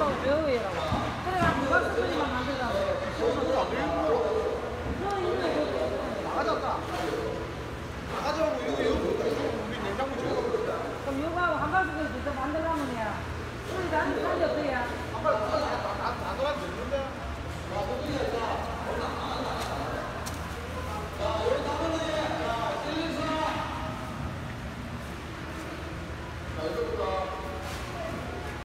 놈하고 배우이라고. 그래가 누가 스토리만 만들자고. 나가자고 이거